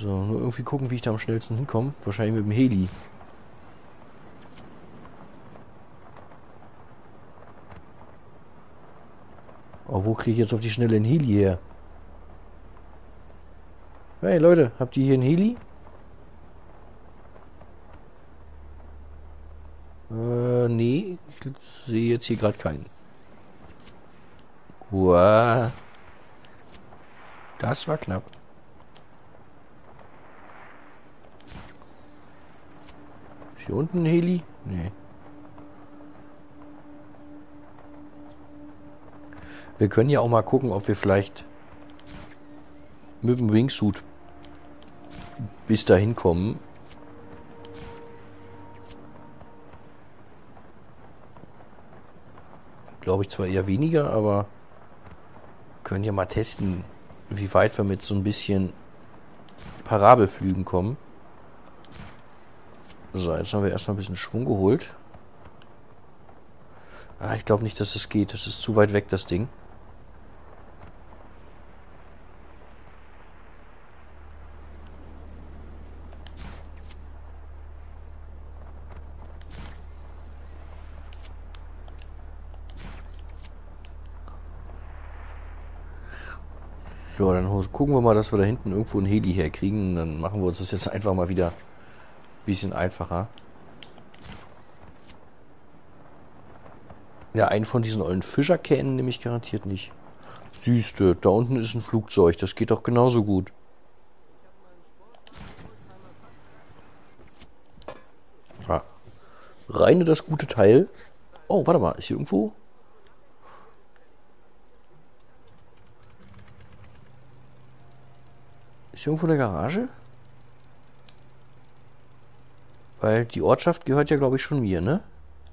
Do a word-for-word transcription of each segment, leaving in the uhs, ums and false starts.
So, nur irgendwie gucken, wie ich da am schnellsten hinkomme. Wahrscheinlich mit dem Heli. Oh, wo kriege ich jetzt auf die Schnelle einen Heli her? Hey Leute, habt ihr hier einen Heli? Äh, nee, ich sehe jetzt hier gerade keinen. Uah. Das war knapp. Ist hier unten ein Heli? Nee. Wir können ja auch mal gucken, ob wir vielleicht mit dem Wingsuit bis dahin kommen. Glaube ich zwar eher weniger, aber können ja mal testen, wie weit wir mit so ein bisschen Parabelflügen kommen. So, jetzt haben wir erstmal ein bisschen Schwung geholt. Ah, ich glaube nicht, dass das geht. Das ist zu weit weg, das Ding. So, dann gucken wir mal, dass wir da hinten irgendwo ein Heli herkriegen. Dann machen wir uns das jetzt einfach mal wieder ein bisschen einfacher. Ja, einen von diesen ollen Fischerkähnen nehme ich garantiert nicht. Siehste, da unten ist ein Flugzeug. Das geht doch genauso gut. Ja. Reine das gute Teil. Oh, warte mal. Ist hier irgendwo... Ist hier irgendwo eine Garage? Weil die Ortschaft gehört ja, glaube ich, schon mir, ne?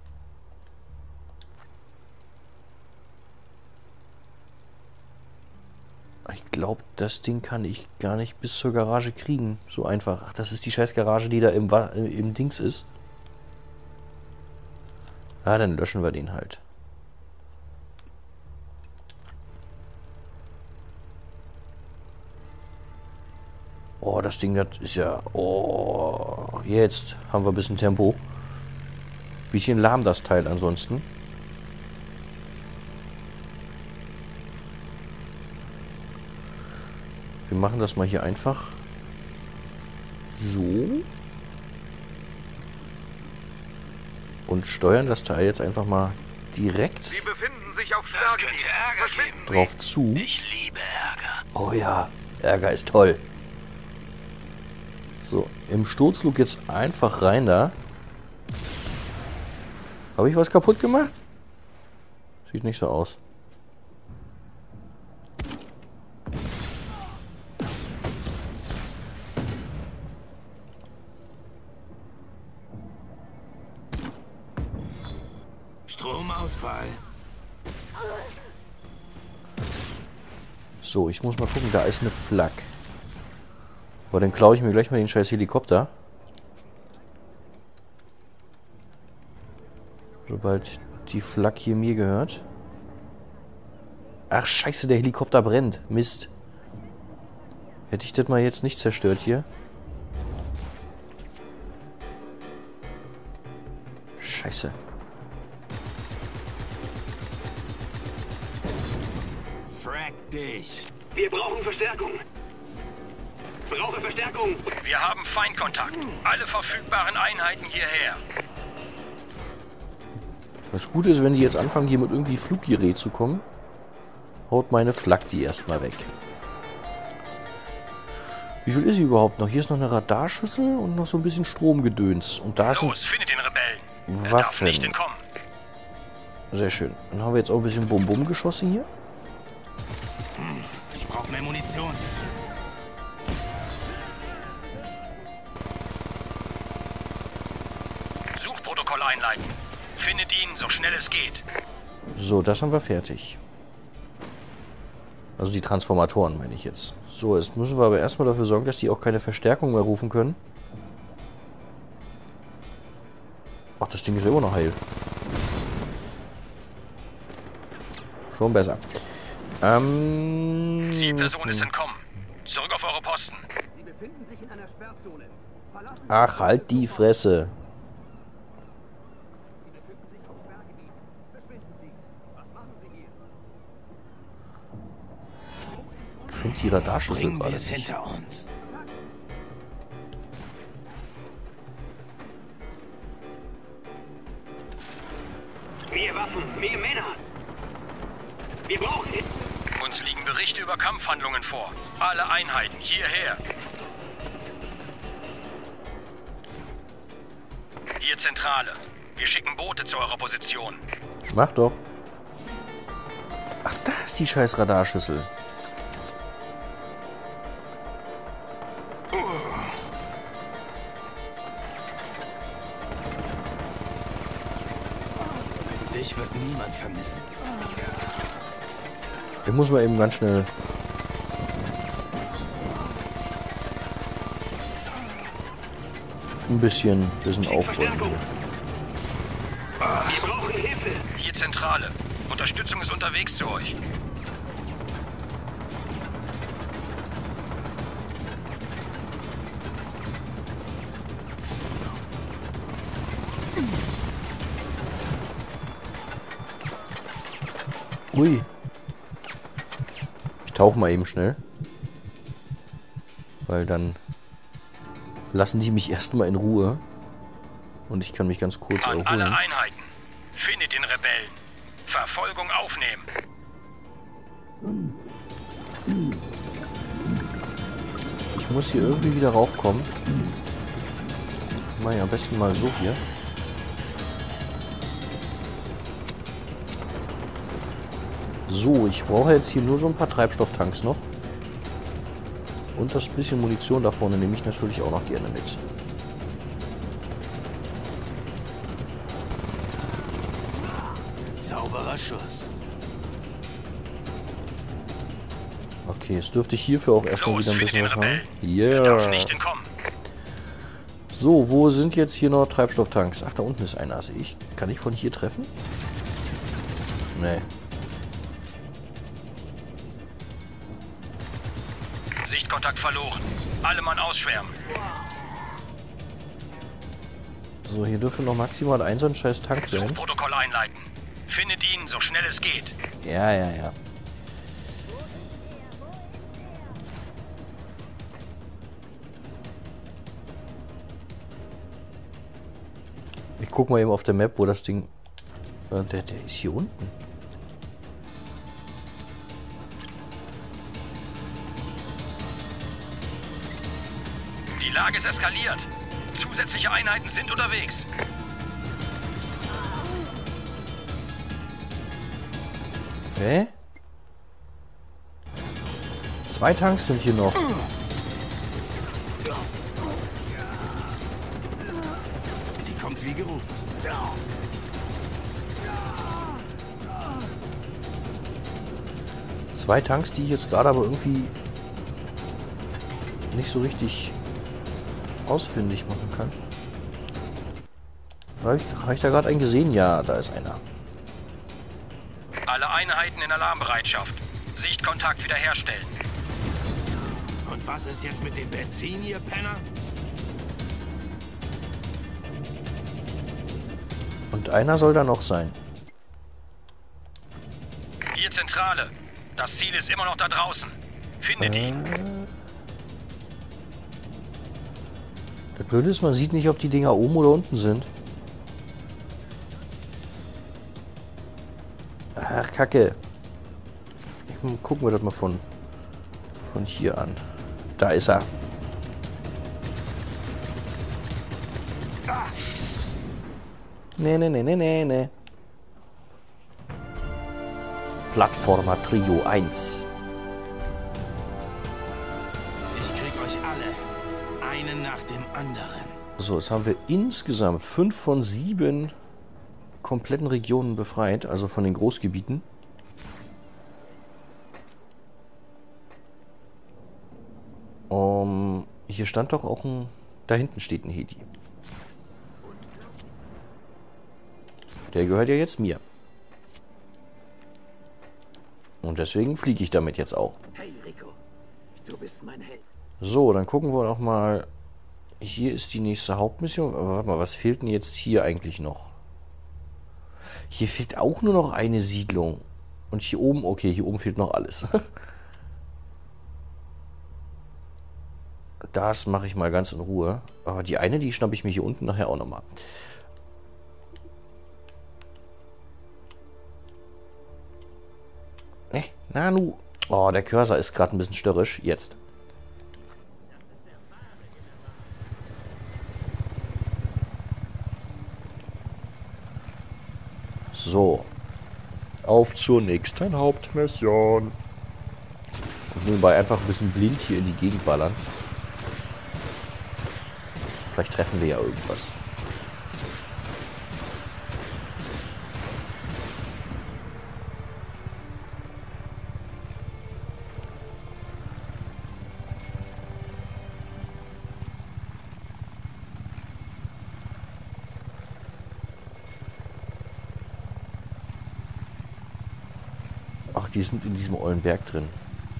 Ich glaube, das Ding kann ich gar nicht bis zur Garage kriegen. So einfach. Ach, das ist die scheiß Garage, die da im, Wa äh, im Dings ist. Ah, dann löschen wir den halt. Oh, das Ding, das ist ja... Oh, jetzt haben wir ein bisschen Tempo. Bisschen lahm das Teil ansonsten. Wir machen das mal hier einfach so. Und steuern das Teil jetzt einfach mal direkt Sie befinden sich auf Startgebiet. drauf zu. Ich liebe Ärger. Oh ja, Ärger ist toll. So, im Sturzflug jetzt einfach rein da. Habe ich was kaputt gemacht? Sieht nicht so aus. Stromausfall. So, ich muss mal gucken, da ist eine Flak. Aber dann klaue ich mir gleich mal den scheiß Helikopter. Sobald die Flak hier mir gehört. Ach scheiße, der Helikopter brennt. Mist. Hätte ich das mal jetzt nicht zerstört hier. Scheiße. Frack dich. Wir brauchen Verstärkung. Brauche Verstärkung. Wir haben Feindkontakt. Alle verfügbaren Einheiten hierher. Das Gute ist, wenn die jetzt anfangen, hier mit irgendwie Fluggerät zu kommen, haut meine Flak die erstmal weg. Wie viel ist sie überhaupt noch? Hier ist noch eine Radarschüssel und noch so ein bisschen Stromgedöns. Und da sind Los, findet den Rebellen. Er darf Waffen. nicht entkommen. Sehr schön. Dann haben wir jetzt auch ein bisschen Bum-Bum-Geschosse hier. Ich brauche mehr Munition. Suchprotokoll einleiten. Findet ihn, so schnell es geht. So, das haben wir fertig. Also die Transformatoren, meine ich jetzt. So, jetzt müssen wir aber erstmal dafür sorgen, dass die auch keine Verstärkung mehr rufen können. Ach, das Ding ist ja immer noch heil. Schon besser. Ähm... Zielperson ist entkommen. Zurück auf eure Posten. befinden sich in einer Sperrzone. Verlassen Sie Ach, halt die Fresse. Sie befinden sich auf Sperrgebiet. Verschwinden Sie. Was machen Sie hier? Ich finde die Radarschüssel Bringen gerade wir es nicht. hinter uns. Mehr Waffen, mehr Männer. Wir brauchen Hilfe. Uns liegen Berichte über Kampfhandlungen vor. Alle Einheiten hierher. Hier Zentrale. Wir schicken Boote zu eurer Position. Mach doch. Ach, da ist die scheiß Radarschüssel. Dich wird niemand vermissen. Ich muss mal eben ganz schnell... ein bisschen, bisschen aufräumen. Verstärkung. Wir brauchen Hilfe. Hier Zentrale. Unterstützung ist unterwegs zu euch. Ui. Ich tauche mal eben schnell. Weil dann lassen die mich erstmal in Ruhe. Und ich kann mich ganz kurz An alle erholen. Einheiten. Findet den Rebellen. Verfolgung aufnehmen. Ich muss hier irgendwie wieder raufkommen. Mach ich am besten mal so hier. So, ich brauche jetzt hier nur so ein paar Treibstofftanks noch. Und das bisschen Munition da vorne nehme ich natürlich auch noch gerne mit. Sauberer Schuss. Okay, jetzt dürfte ich hierfür auch erstmal Los, wieder ein findet bisschen den was haben. Rebellen. Wir dürfen nicht Yeah. entkommen. So, wo sind jetzt hier noch Treibstofftanks? Ach, da unten ist einer, sehe ich. Kann ich von hier treffen? Nee. Sichtkontakt verloren. Alle Mann ausschwärmen. So, hier dürfte noch maximal ein so ein scheiß Tank sein. Suchprotokoll einleiten. Findet ihn, so schnell es geht. Ja, ja, ja. Ich guck mal eben auf der Map, wo das Ding... Äh, der, der ist hier unten. Die Lage ist eskaliert. Zusätzliche Einheiten sind unterwegs. Hä? Zwei Tanks sind hier noch. Die kommt wie gerufen. Zwei Tanks, die ich jetzt gerade aber irgendwie nicht so richtig ausfindig machen kann. Habe ich, hab ich da gerade einen gesehen? Ja, da ist einer. Alle Einheiten in Alarmbereitschaft. Sichtkontakt wiederherstellen. Und was ist jetzt mit dem Benzin, ihr Penner? Und einer soll da noch sein. Hier Zentrale. Das Ziel ist immer noch da draußen. Findet ihn. Das Blöde ist, man sieht nicht, ob die Dinger oben oder unten sind. Ach, Kacke. Gucken wir das mal von, von hier an. Da ist er. Nee, nee, nee, nee, nee, nee. Plattformer Trio eins. Ich krieg euch alle. Einen nach dem anderen. So, jetzt haben wir insgesamt fünf von sieben kompletten Regionen befreit, also von den Großgebieten. Um, hier stand doch auch ein... Da hinten steht ein Hedi. Der gehört ja jetzt mir. Und deswegen fliege ich damit jetzt auch. Hey Rico, du bist mein Held. So, dann gucken wir noch mal. Hier ist die nächste Hauptmission. Aber warte mal, was fehlt denn jetzt hier eigentlich noch? Hier fehlt auch nur noch eine Siedlung. Und hier oben, okay, hier oben fehlt noch alles. Das mache ich mal ganz in Ruhe. Aber die eine, die schnappe ich mir hier unten nachher auch nochmal. Ne, Nanu. Oh, der Cursor ist gerade ein bisschen störrisch. Jetzt. So. Auf zur nächsten Hauptmission. Und nebenbei einfach ein bisschen blind hier in die Gegend ballern. Vielleicht treffen wir ja irgendwas. Ach, die sind in diesem ollen Berg drin.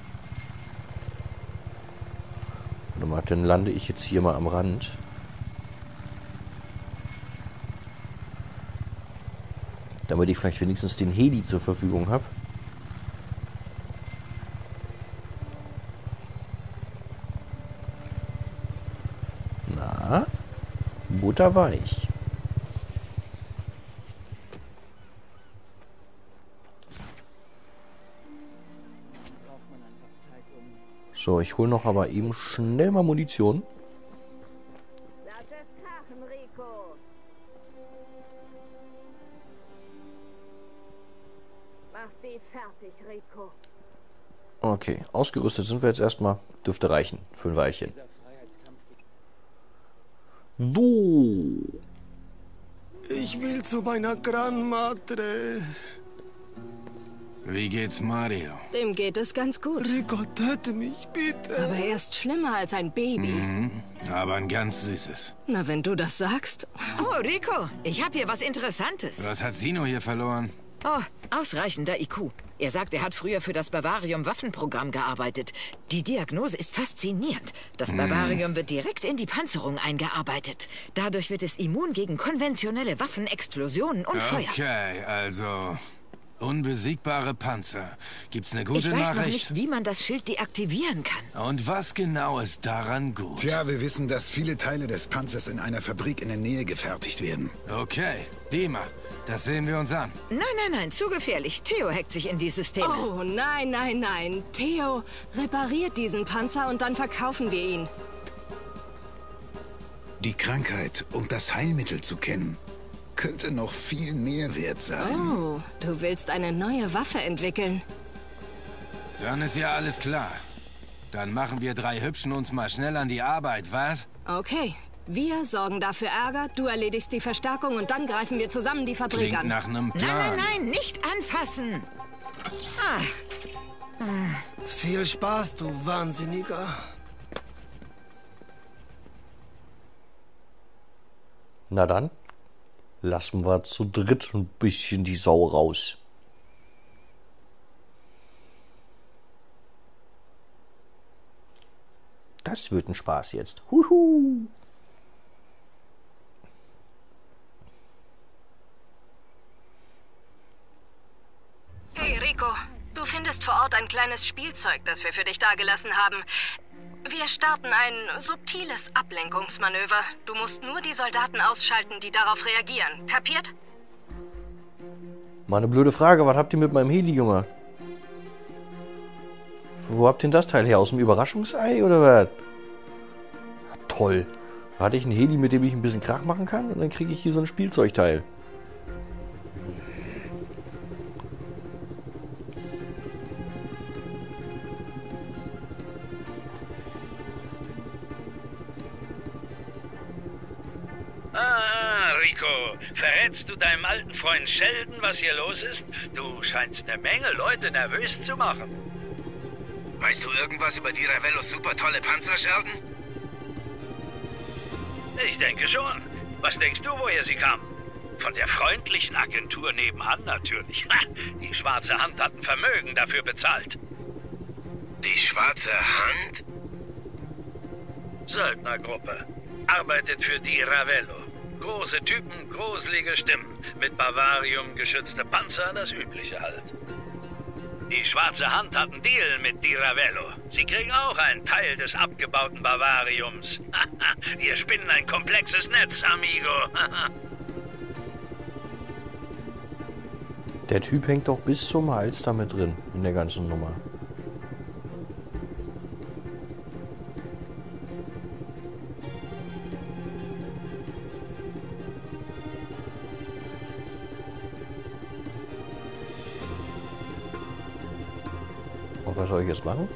Warte mal, dann lande ich jetzt hier mal am Rand. Damit ich vielleicht wenigstens den Heli zur Verfügung habe. Na, butterweich. So, ich hole noch aber eben schnell mal Munition. Lass es krachen, Rico. Mach sie fertig, Rico. Okay, ausgerüstet sind wir jetzt erstmal. Dürfte reichen für ein Weilchen. So. Ich will zu meiner Grandmadre. Wie geht's Mario? Dem geht es ganz gut. Rico, töte mich, bitte. Aber er ist schlimmer als ein Baby. Mhm, aber ein ganz süßes. Na, wenn du das sagst. Oh, Rico, ich habe hier was Interessantes. Was hat Sino hier verloren? Oh, ausreichender I Q. Er sagt, er hat früher für das Bavarium-Waffenprogramm gearbeitet. Die Diagnose ist faszinierend. Das Bavarium wird direkt in die Panzerung eingearbeitet. Dadurch wird es immun gegen konventionelle Waffen, Explosionen und Feuer. Okay, also unbesiegbare Panzer. Gibt's eine gute Ich weiß noch Nachricht? nicht, wie man das Schild deaktivieren kann. Und was genau ist daran gut? Tja, wir wissen, dass viele Teile des Panzers in einer Fabrik in der Nähe gefertigt werden. Okay, Dima, das sehen wir uns an. Nein, nein, nein, zu gefährlich. Theo hackt sich in die Systeme. Oh, nein, nein, nein. Theo repariert diesen Panzer und dann verkaufen wir ihn. Die Krankheit und das Heilmittel zu kennen, könnte noch viel mehr wert sein. Oh, du willst eine neue Waffe entwickeln. Dann ist ja alles klar. Dann machen wir drei Hübschen uns mal schnell an die Arbeit, was? Okay, wir sorgen dafür Ärger, du erledigst die Verstärkung und dann greifen wir zusammen die Fabrik Klingt an. nach einem Nein, Plan. nein, nein, nicht anfassen. Ah, Viel Spaß, du Wahnsinniger. Na dann, lassen wir zu dritt ein bisschen die Sau raus. Das wird ein Spaß jetzt. Huhu. Hey Rico, du findest vor Ort ein kleines Spielzeug, das wir für dich dagelassen haben. Wir starten ein subtiles Ablenkungsmanöver. Du musst nur die Soldaten ausschalten, die darauf reagieren. Kapiert? Mal eine blöde Frage, was habt ihr mit meinem Heli gemacht? Wo habt ihr denn das Teil her? Aus dem Überraschungsei oder was? Toll. Da hatte ich einen Heli, mit dem ich ein bisschen Krach machen kann und dann kriege ich hier so ein Spielzeugteil. Ah, Rico, verrätst du deinem alten Freund Sheldon, was hier los ist? Du scheinst eine Menge Leute nervös zu machen. Weißt du irgendwas über die Ravellos super tolle Panzer, Sheldon? Ich denke schon. Was denkst du, woher sie kam? Von der freundlichen Agentur nebenan natürlich. Ha, die schwarze Hand hat ein Vermögen dafür bezahlt. Die schwarze Hand? Söldnergruppe. Arbeitet für die Ravello. Große Typen, gruselige Stimmen. Mit Bavarium geschützte Panzer, das Übliche halt. Die Schwarze Hand hat einen Deal mit die Ravello. Sie kriegen auch einen Teil des abgebauten Bavariums. Wir spinnen ein komplexes Netz, amigo. Der Typ hängt doch bis zum Hals damit drin, in der ganzen Nummer. Und was soll ich jetzt machen?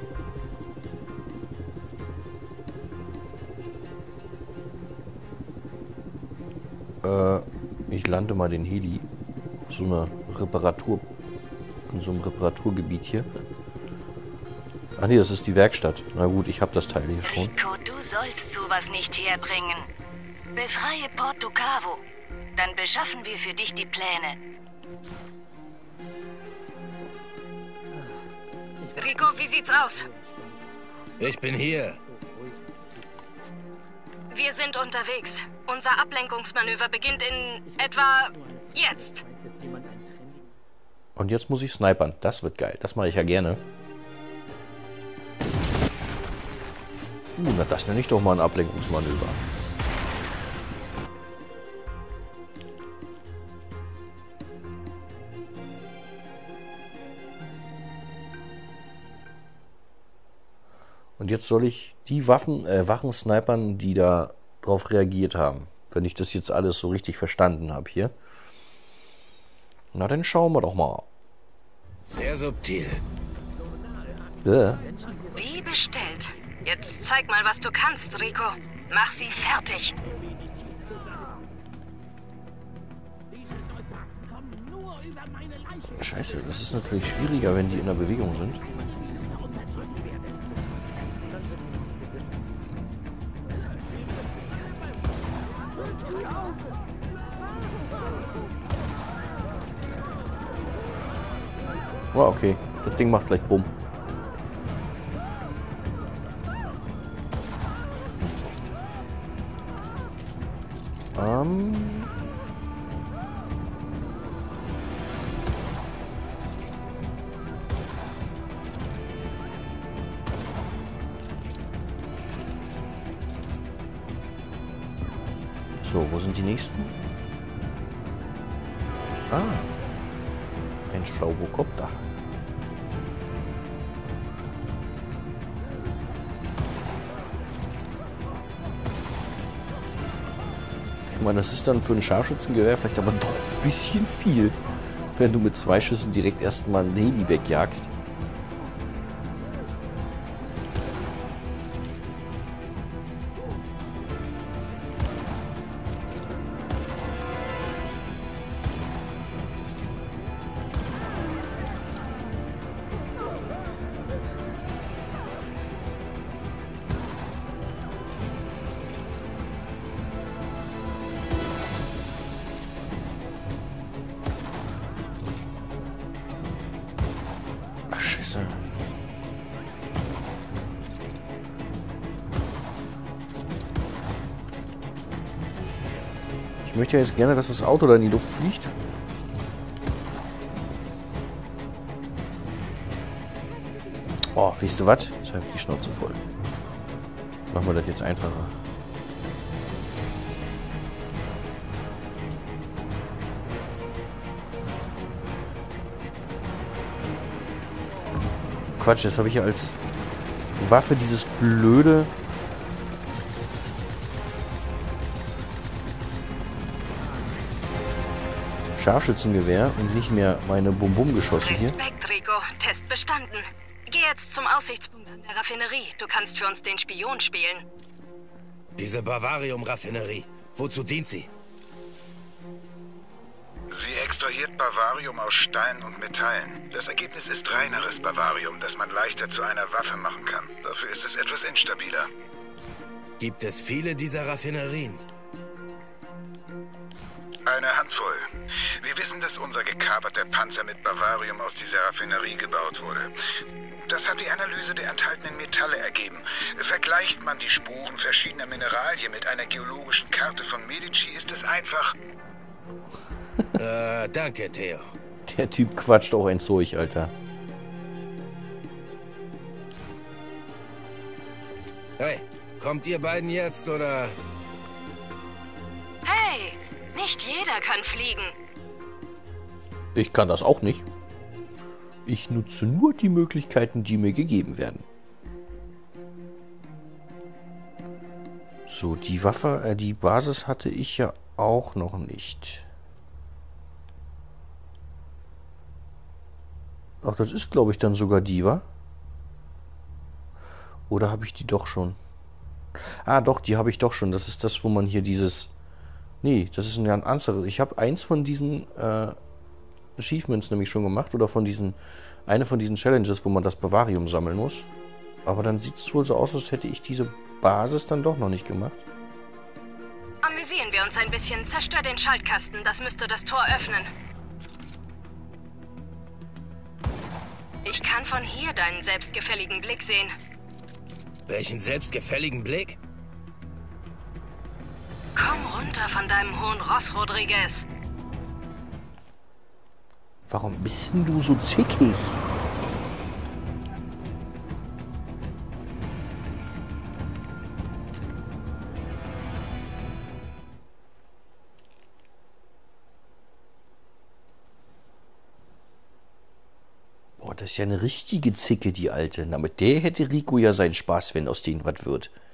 Äh, ich lande mal den Heli. So eine Reparatur, in so einem Reparaturgebiet hier. Ah nee, das ist die Werkstatt. Na gut, ich habe das Teil hier schon. Rico, du sollst sowas nicht herbringen. Befreie Porto Cavo. Dann beschaffen wir für dich die Pläne. Rico, wie sieht's aus? Ich bin hier. Wir sind unterwegs. Unser Ablenkungsmanöver beginnt in etwa jetzt. Und jetzt muss ich snipern. Das wird geil. Das mache ich ja gerne. Uh, na das nenne ich doch mal ein Ablenkungsmanöver. Und jetzt soll ich die Waffen, äh, Wachen snipern, die da drauf reagiert haben. Wenn ich das jetzt alles so richtig verstanden habe hier. Na, dann schauen wir doch mal. Sehr subtil. Ja. Wie bestellt. Jetzt zeig mal, was du kannst, Rico. Mach sie fertig. Scheiße, das ist natürlich schwieriger, wenn die in der Bewegung sind. Oh, okay. Das Ding macht gleich Bumm. Ähm... So, wo sind die nächsten? Ah. Ein Schlaubokopter. Ich meine, das ist dann für ein Scharfschützengewehr vielleicht aber doch ein bisschen viel, wenn du mit zwei Schüssen direkt erstmal ein Heli wegjagst. Ich möchte ja jetzt gerne, dass das Auto da in die Luft fliegt. Oh, weißt du was? Jetzt habe ich die Schnauze voll. Machen wir das jetzt einfacher. Quatsch, jetzt habe ich ja als Waffe dieses blöde... Scharfschützengewehr und nicht mehr meine Bum-Bum-Geschosse hier. Respekt, Rico. Test bestanden. Geh jetzt zum Aussichtspunkt an der Raffinerie. Du kannst für uns den Spion spielen. Diese Bavarium-Raffinerie. Wozu dient sie? Sie extrahiert Bavarium aus Stein und Metallen. Das Ergebnis ist reineres Bavarium, das man leichter zu einer Waffe machen kann. Dafür ist es etwas instabiler. Gibt es viele dieser Raffinerien? Eine Handvoll. Wir wissen, dass unser gekaperter Panzer mit Bavarium aus dieser Raffinerie gebaut wurde. Das hat die Analyse der enthaltenen Metalle ergeben. Vergleicht man die Spuren verschiedener Mineralien mit einer geologischen Karte von Medici, ist es einfach... äh, danke, Theo. Der Typ quatscht auch ein Zeug, Alter. Hey, kommt ihr beiden jetzt, oder? Hey, nicht jeder kann fliegen. Ich kann das auch nicht. Ich nutze nur die Möglichkeiten, die mir gegeben werden. So, die Waffe, äh, die Basis hatte ich ja auch noch nicht. Ach, das ist, glaube ich, dann sogar die, wa? Oder habe ich die doch schon? Ah, doch, die habe ich doch schon. Das ist das, wo man hier dieses... Nee, das ist ein ganz anderes. Ich habe eins von diesen äh, Achievements nämlich schon gemacht. Oder von diesen... Eine von diesen Challenges, wo man das Bavarium sammeln muss. Aber dann sieht es wohl so aus, als hätte ich diese Basis dann doch noch nicht gemacht. Amüsieren wir uns ein bisschen. Zerstör den Schaltkasten. Das müsste das Tor öffnen. Ich kann von hier deinen selbstgefälligen Blick sehen. Welchen selbstgefälligen Blick? Komm runter von deinem hohen Ross, Rodriguez. Warum bist denn du so zickig? Boah, das ist ja eine richtige Zicke, die Alte. Na, mit der hätte Rico ja seinen Spaß, wenn aus denen was wird.